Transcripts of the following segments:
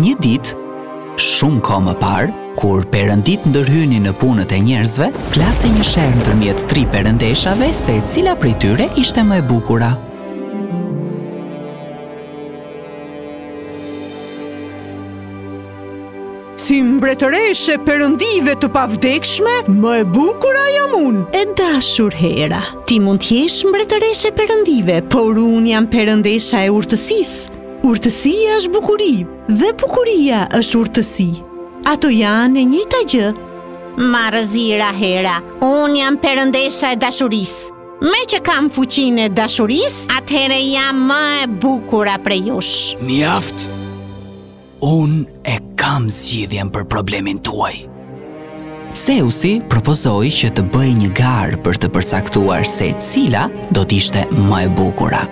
Një ditë, shumë kohë më parë, kur perëndit ndërhynin në punët e njerëzve, plasi një sherr ndërmjet 3 perëndeshave se cila prej tyre ishte më e bukura. Si mbretëreshe perëndive të pavdekshme, më e bukura jam unë. E dashur Hera, ti mund t'jesh mbretëreshe perëndive, por unë jam perëndesha e urtësisë. Urtësia është bukuri dhe bukuria është urtësi. Ato janë e njëjta gjë. Marrëzira Hera, unë jam perëndesha e dashurisë. Me që kam fuqinë e dashurisë, atëherë jam më e bukura prej jush. Mjaft, unë e kam zgjidhjen për problemin tuaj. Zeusi propozoi që të bëjë një garë për të përcaktuar se cila do t'ishte më e bukura.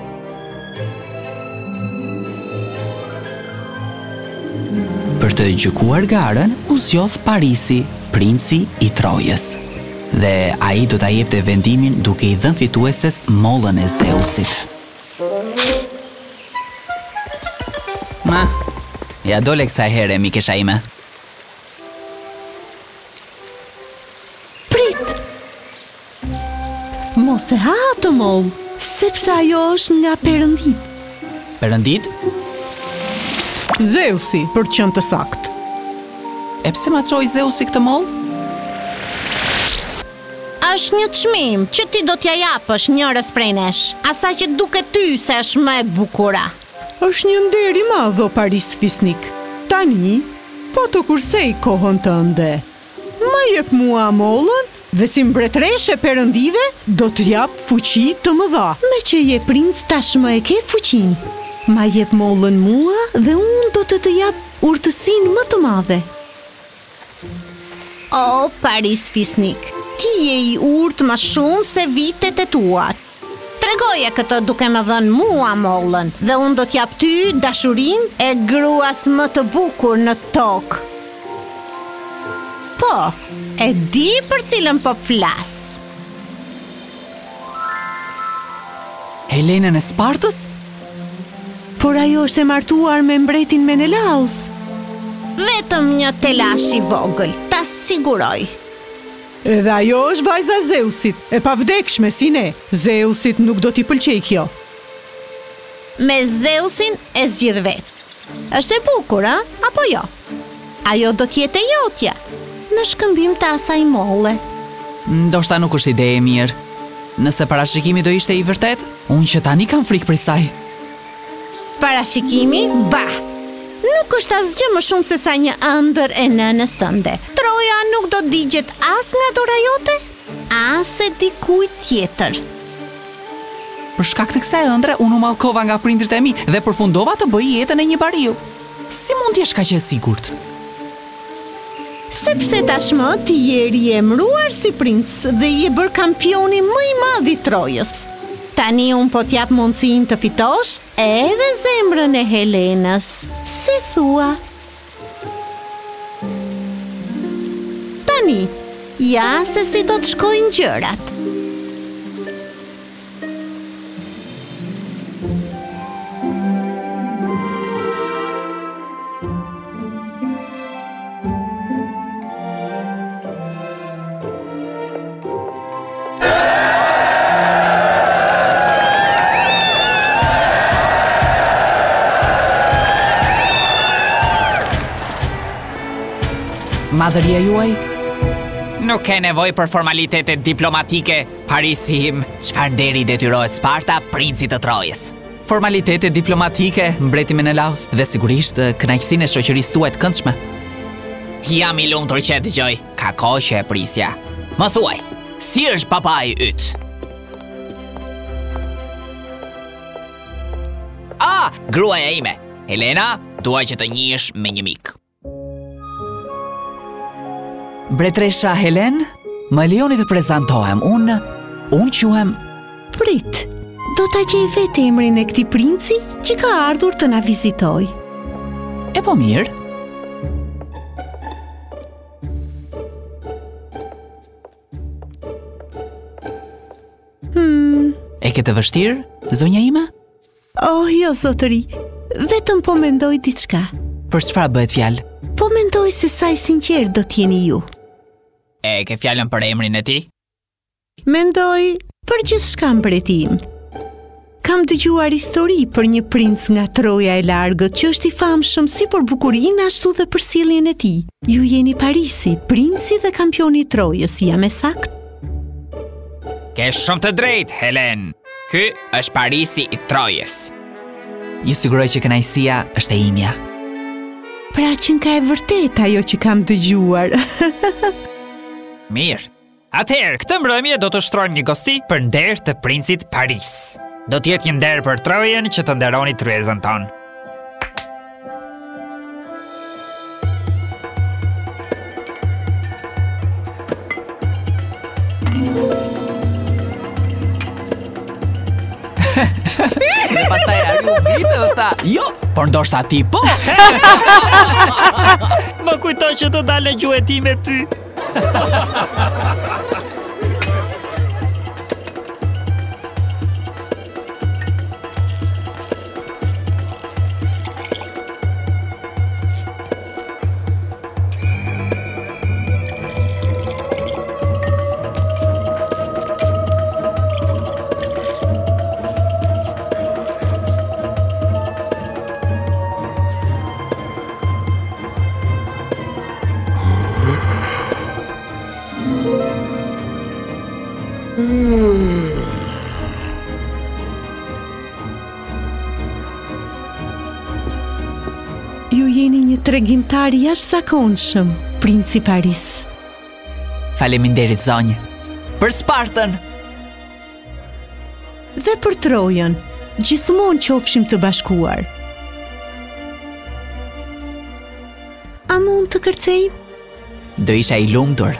Për të gjykuar garën, u zgjodh Parisi, princi i Trojës. Dhe ai do ta jepte vendimin duke i dhënë fitueses mollën e Zeusit. Ma, ja dole kësaj here, mikesha ime. Prit! Mos e ha atë mollë, sepse ajo është nga perëndit. Perëndit? Zeusi, për të qenë të saktë. E pse ma çoi Zeusi këtë mollë? Është një çmim që ti do t'ja japësh njërës prej nesh, asaj që duket ty se është më e bukura. Është një nder i madh o Paris Fisnik. Tani, po të kursej kohën tënde. Ma jep mua mollën dhe si mbretëreshe perëndive do të jap fuqi të mëdha. Me që je princ tashmë e ke fuqinë. Ma jep mollën mua dhe unë do të jap urtësinë më të madhe. O, Paris Fisnik, ti je i urtë më shumë se vitet e tua. Tregoje këtë duke më dhënë mua mollën dhe unë do t'jap ty dashurinë e gruas më të bukur në tokë. Po, e di për cilën po flas. Helenën e Spartës? Por ajo është e martuar me mbretin Menelaus. Vetëm një telash i vogël, ta siguroj. Edhe ajo është vajza e Zeusit, e pavdekshme si ne. Zeusit nuk do t'i pëlqej kjo. Me Zeusin e zgjidh vetë. Është e bukur, apo jo? Ajo do t'jetë e jotja, në shkëmbim të asaj molle. Ndoshta nuk është ide e mirë. Nëse parashikimi do ishte i vërtet, unë që tani kam frikë prej saj. Parashikimi? Bah! Nuk është asgjë më shumë se sa një ëndër e nënës tënde. Troja nuk do digjet as nga dora jote, as e dikujt tjetër. Për shkak të kësaj ëndre, unë u mallkova nga prindrit e mi dhe përfundova të bëj jetën e një bariu. Si mund t'jesh kaq e sigurt? Sepse tashmë ti je riemruar si princ dhe je bërë kampioni më i madh i Trojës. Tani unë po t'jap mundësinë të fitosh edhe zemrën e Helenës. Si thua? Tani, ja se si do të shkojnë gjërat. Madhëria juaj? Nuk ke nevojë për formalitete diplomatike, Parisi im. Çfarë deri detyrohet Sparta, princit të Trojës? Formalitete diplomatike, mbreti Menelaus, dhe sigurisht kënaqësinë e shoqërisë tuaj të këndshme. Jam i lumtur që e dëgjoj. Ka kohë që e prisja. Më thuaj, si është papai yt? Gruaja ime, Helena, dua që të njihesh me një mik. Mbretëresha Helen, më lejoni të prezantohem. Unë quhem... Prit, do ta gjej vetë emrin e këtij princi që ka ardhur të na vizitoj. E po mirë. E ke të vështirë, zonja ime? Oh, jo, zotëri, vetëm po mendoj diçka. Për çfarë bëhet fjalë? Po mendoj se sa i sinqert do t'jeni ju. E ke fjalën për emrin e tij? Mendoj për gjithçka mbretim. Kam dëgjuar histori për një princ nga Troja e largët që është i famshëm si për bukurinë ashtu dhe për sjelljen e tij. Ju jeni Parisi, princi dhe kampioni i Trojës, jam e saktë? Ke shumë të drejtë, Helen. Ky është Parisi i Trojës. Ju siguroj që kënaqësia është e imja. Pra që nga e vërtet ajo që kam dëgjuar. Mirë. Atëherë, këtë mbrëmje do të shtrojmë një gosti për nder të princit Paris. Do t'jetë një nder për Trojen që të nderoni tryezën tonë. Dhe pastaj arju vitë dhe tha, jo, por ndoshta ti po. Më kujto që të dalë gjuhë e ti me ty. Ju jeni një tregimtar jashtëzakonshëm, princi Paris. Faleminderit zonjë. Për Spartën. Dhe për Trojën, gjithmonë qofshim të bashkuar. A mund të kërcejmë? Do isha i lumtur.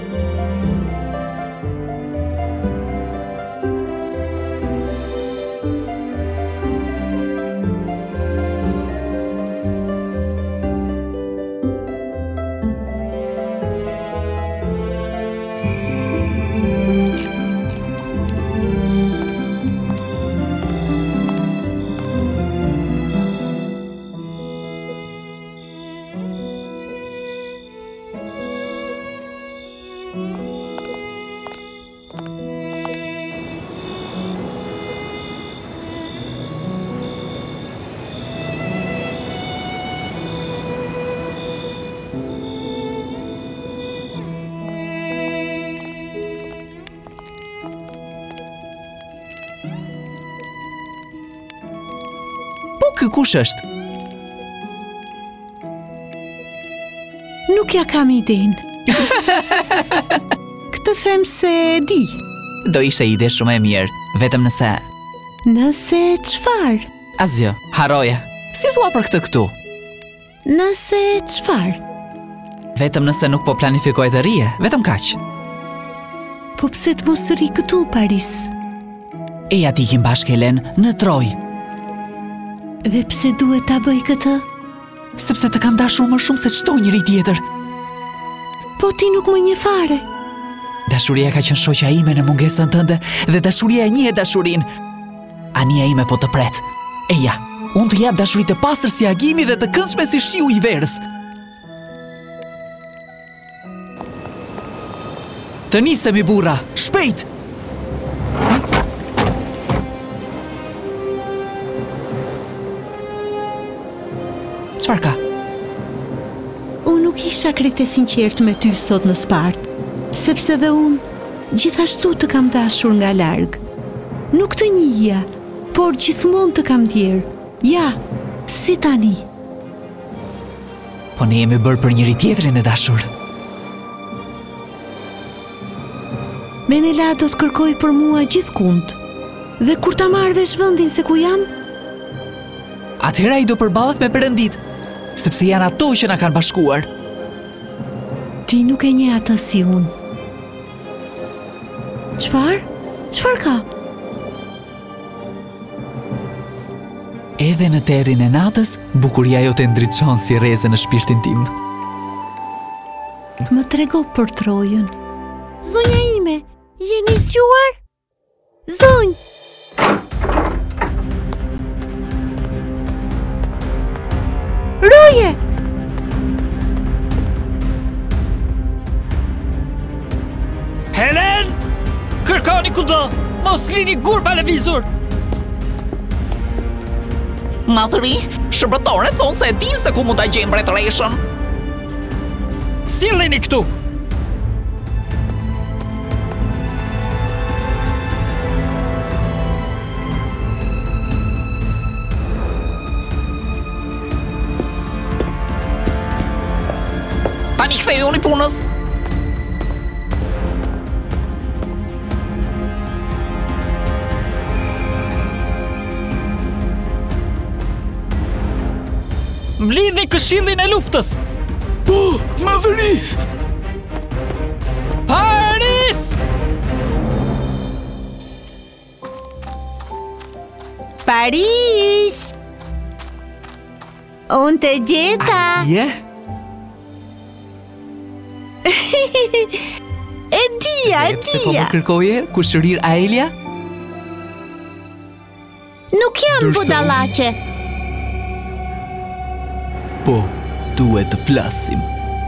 Ky kush është? Nuk ja kam idenë. Këtë them se di. Do ishte ide shumë e mirë, vetëm nëse... Nëse çfarë? Asgjë, harroje. Si thua për këtë këtu? Nëse çfarë? Vetëm nëse nuk po planifikoj të rije, vetëm kaq. Po pse të mos ri këtu, Paris? Eja t'ikim bashkë Helen në Trojë. Dhe pse duhet ta bëj këtë? Sepse të kam dashur më shumë se çdo njëri tjetër. Po ti nuk më njeh fare. Dashuria ka qenë shoqja ime në mungesën tënde dhe dashuria e njeh dashurinë. Ania ime po të pret. Eja, unë të jap dashuri të pastër si agimi dhe të këndshme si shiu i verës. Të nisemi burra, shpejt! Çfarë ka? Unë nuk isha krejt e sinqert me ty sot në Spartë, sepse dhe unë gjithashtu të kam dashur nga larg. Nuk të njihja, por gjithmonë të kam ndjerë. Ja, si tani. Po ne jemi bërë për njëri tjetrin e dashur. Menela do të kërkoj për mua gjithkund. Dhe kur ta marrë vesh vendin se ku jam, atëherë ai do përballet me Perëndit, sepse janë ato që na kanë bashkuar. ti nuk e njeh atë si unë. Çfarë? Çfarë ka? Edhe në terrin e natës, bukuria jote ndriçon si rrezë në shpirtin tim. Më trego për Trojën. Zonja ime, jeni zgjuar? Zonjë! Roje! Mos lini gur pa lëvizur! Madhëri, shërbëtore thonë se e din se ku mund ta gjejmë mbretëreshën. Sillini këtu! Tani kthejuni punës. Mblidhni këshillin e luftës! Po, madhëri! Paris! Paris! Unë të gjeta! Je? E dia! Pse po më kërkoje, kushërir Aelia? Nuk jam budallaqe. Po, duhet të flasim.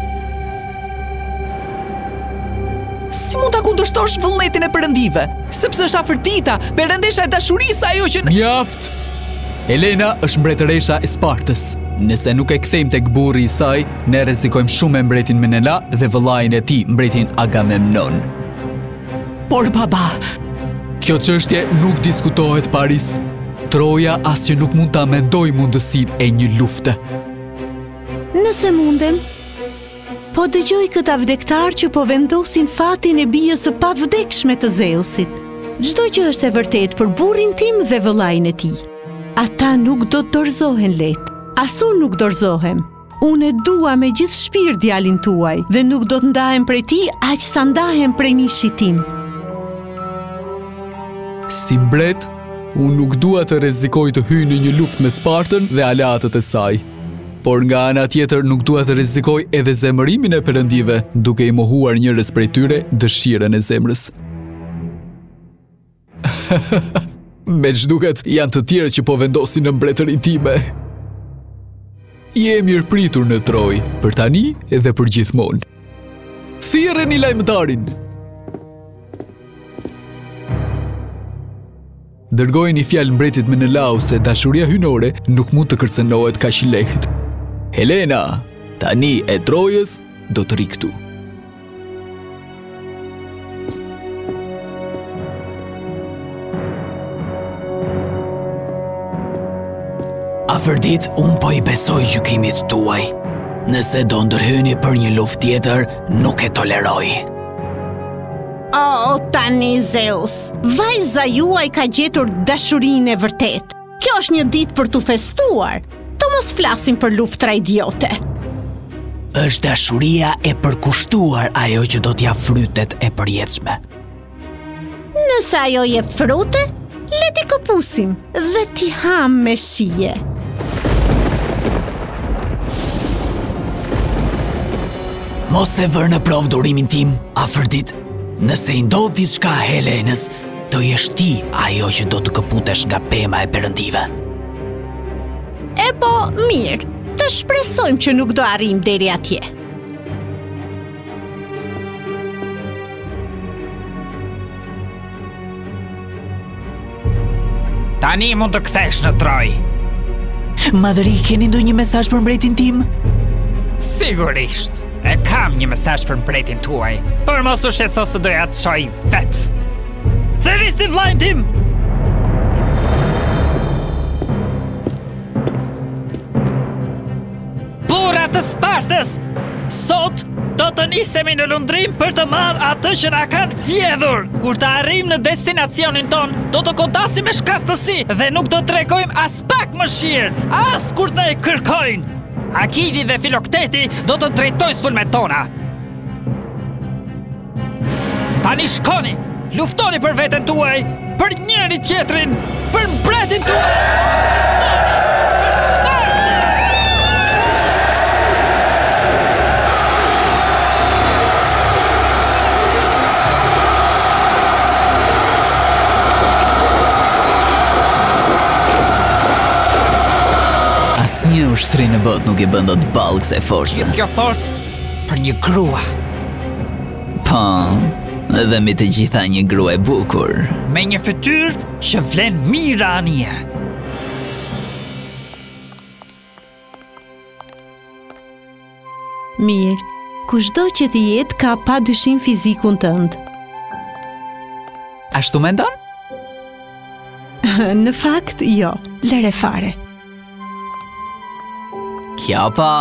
Si mund ta kundërshtosh vullnetin e perëndive? Sepse është afërdita, perëndesha e dashurisë ajo që Mjaft! Helena është mbretëresha e Spartës. Nëse nuk e kthejmë tek burri i saj, ne rrezikojmë shumë me mbretin Menela dhe vëllain e tij, mbretin Agamemnon. Por baba, Kjo çështje nuk diskutohet, Paris. Troja asgjë nuk mund ta mendoj mundësinë e një lufte. Nëse mundem, po dëgjoj këta vdektar që po vendosin fatin e bijës së pavdekshme të Zeusit. Çdo gjë është e vërtetë për burrin tim dhe vëllain e tij. Ata nuk do të dorëzohen lehtë. As unë nuk dorëzohem. Unë e dua me gjithë shpirt djalin tuaj dhe nuk do të ndahem prej tij aq sa ndahem prej mishit tim. Si mbret, unë nuk dua të rrezikoj të hyj në një luftë me Spartën dhe aleatët e saj. Por nga ana tjetër nuk dua të rrezikoj edhe zemërimin e perëndive, duke i mohuar njërës prej tyre dëshirën e zemrës. Me ç'duket janë të tjerë që po vendosin në mbretërinë time. Je mirëpritur në Troj, për tani edhe për gjithmonë. Thirreni lajmëtarin. Dërgojeni fjalë mbretit Menelau se dashuria hynore nuk mund të kërcënohet kaq lehtë. Helena, tani e Trojës do të rikëtu. afërdit unë po i besoj gjykimit tuaj. Nëse do ndërhyni për një luftë tjetër, nuk e toleroj. O, tani Zeus, vajza juaj ka gjetur dashurinë e vërtet. Kjo është një ditë për t'u festuar. Të mos flasim për luftra idiote. Është dashuria e përkushtuar ajo që do t'ja frytet e përjetshme. Nëse ajo jep frute, le t'i këpusim dhe t'i ham me shije. Mos e vër në provë durimin tim, afërdit. Nëse i ndodh diçka Helenës, do jesh ti ajo që do të këputesh nga pema e perëndive. E po, mirë, të shpresojmë që nuk do arrim deri atje. Tani mund të kthesh në Troj. Madhëri, keni ndonjë mesazh për mbretin tim? Sigurisht. E kam një mesazh për mbretin tuaj, por mos u shqetëso se doja të shoj vetë. Thirrni vllajën tim! Burra të Spartës! Sot do të nisemi në lundrim për të marrë atë që na kanë vjedhur. Kur të arrijmë në destinacionin ton, do të kodasim me shkathësi dhe nuk do të tregojmë as pak mëshirë, as kur të e kërkojnë. Akidi dhe Filokteti do të drejtojnë sulmet tona. Tani shkoni, luftoni për veten tuaj, për njëri tjetrin, për mbretin tuaj. Asnjë ushtri në botë nuk e bën dot ballë kësaj force. Gjithë kjo forcë për një grua. Po, Dhe me të gjitha një grua e bukur. Me një fytyrë që vlen mirë anije. Mirë, kushdo që të jetë ka pa dyshim fizikun tënd. Ashtu mendon? Në fakt, jo, lere fare. Kja pa.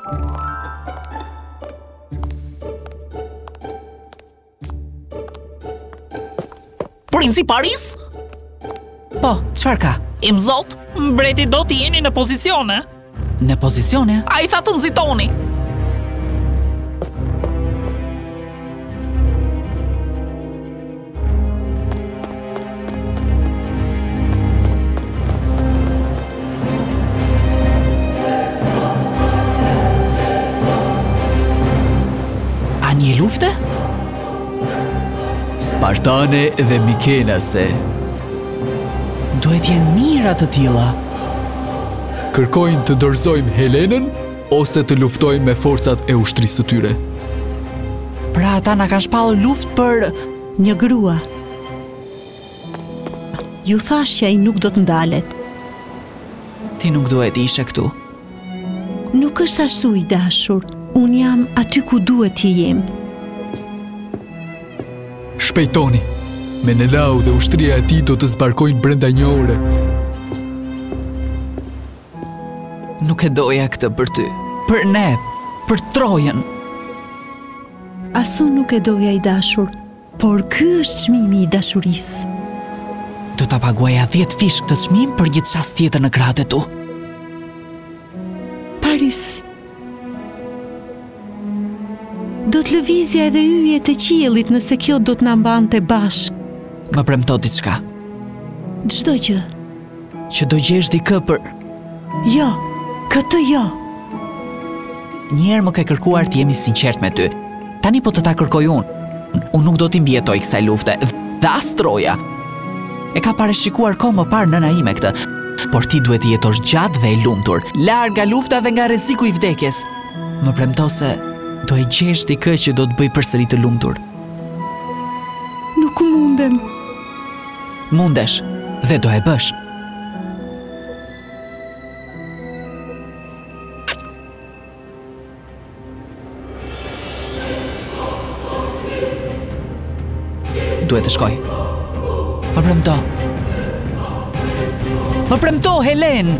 Princi Paris? Po, çfarë ka? Im zot? Mbreti do t'i jeni në pozicione. Në pozicione? A i tha të nxitoni. A një lufte? Spartane dhe Mikenase. Duhet jenë mira të tilla. Kërkojnë të dorëzojmë Helenën ose të luftojmë me forcat e ushtrisë së tyre. Pra ata na kanë shpallur luftë për Një grua. Ju thash që ai nuk do të ndalet. ti nuk duhet ishe këtu. Nuk është ashtu i dashur. Unë jam aty ku duhet të jem. Shpejtoni. Menelau dhe ushtria e tij do të zbarkojnë brenda një ore. Nuk e doja këtë për ty. Për ne, për Trojën. Asu nuk e doja i dashur, por ky është çmimi i dashurisë. Do ta paguaja 10 fish këtë çmim për gjithë çast tjetër në krahët e tu. Paris. Do të lëvizja edhe yjet e qiellit nëse kjo do të na mbante bashk. Më premto diçka, Çdo gjë. që do gjesh dikë për... Jo, këtë jo. Njerë më ke kërkuar të jemi sinqert me ty. Tani po të ta kërkoj unë. Unë nuk do t'i mbjetoj kësaj lufte. Dhe as Troja. E ka parashikuar kohë më parë nëna ime këtë. Por ti duhet të jetosh gjatë dhe e lumtur, larg nga lufta dhe nga rreziku i vdekjes. Më premto se do e gjesh dikë që do të bëj përsëri të lumtur. Nuk mundem. Mundesh dhe do e bësh. Duhet të shkoj. Më premto. Më premto, Helen!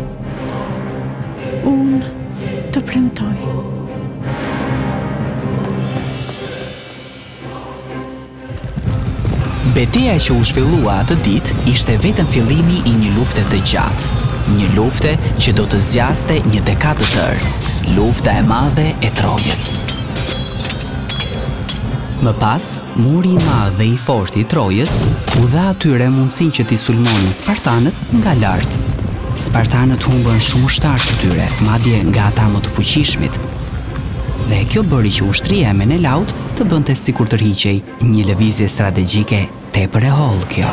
Unë të premtoj. Betejë që u zhvillua atë ditë ishte vetëm fillimi i një lufte të gjatë. Një lufte që do të zgjaste një dekadë të tërë. Lufta e madhe e Trojës. Më pas, muri i madh dhe i fortë i Trojës u dha atyre mundësinë që t'i sulmonin spartanët nga lart. Spartanët humbën shumë ushtar të tyre, madje nga ata më të fuqishmit. Dhe kjo bëri që ushtria e Menelaut të bënte sikur tërhiqej, një lëvizje strategjike tepër e hollë kjo.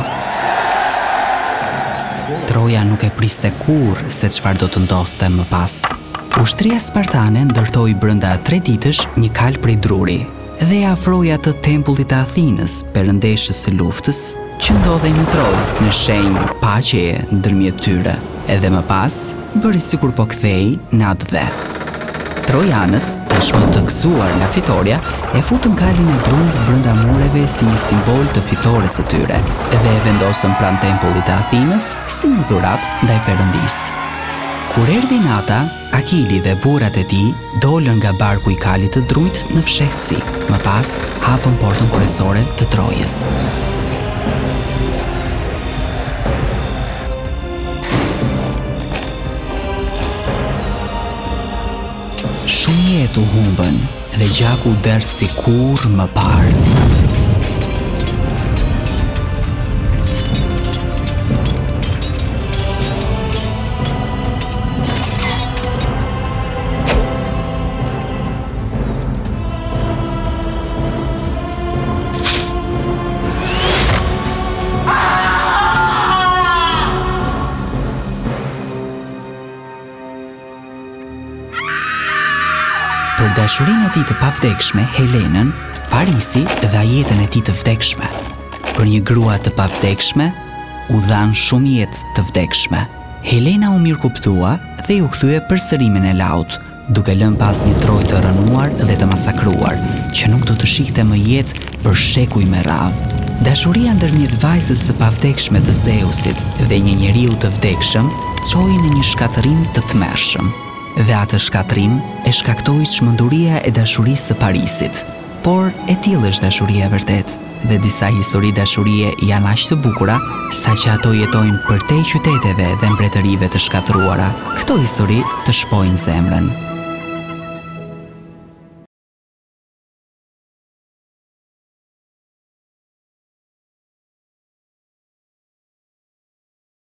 Troja nuk e priste kurrë se çfarë do të ndodhte më pas. Ushtria spartane ndërtoi brenda 3 ditësh një kal prej druri dhe ja afroi atë tempullit të Athinës, perëndeshës së luftës, që ndodhej në Trojë, në shenjë paqeje ndërmjet tyre. Edhe më pas, bëri sikur po kthehej në atë dhe. Trojanët, tashmë të gëzuar nga fitoria, e futën kalin e drunjt brenda mureve si një simbol të fitores së tyre dhe e vendosën pranë tempullit të Athinës si një dhuratë ndaj perëndisë. Kur erdhi nata, Akili dhe burrat e tij dolën nga barku i kalit të drunjt në fshehtësi. Më pas, hapën portën kryesore të Trojës. Shumë jetë u humbën dhe gjaku u derdh si kurrë më parë. Për dashurinë e tij të pavdekshme, Helenën, Parisi dha jetën e tij të vdekshme. Për një grua të pavdekshme, u dhan shumë jetë të vdekshme. Helena u mirëkuptua dhe u kthye përsërimin e laut, duke lënë pas një trojë të rënuar dhe të masakruar, që nuk do të shihte më jetë për shekuj me radhë. Dashuria ndërmjet vajzës së pavdekshme të Zeusit dhe një njeriu të vdekshëm çoi në një shkatërim të tmerrshëm. Dhe atë shkatërim e shkaktoi çmenduria e dashurisë së Parisit. Por e tillë është dashuria e vërtetë, dhe disa histori dashurie janë aq të bukura saqë ato jetojnë përtej qyteteve dhe mbretërive të shkatëruara. Këto histori të shpojnë zemrën.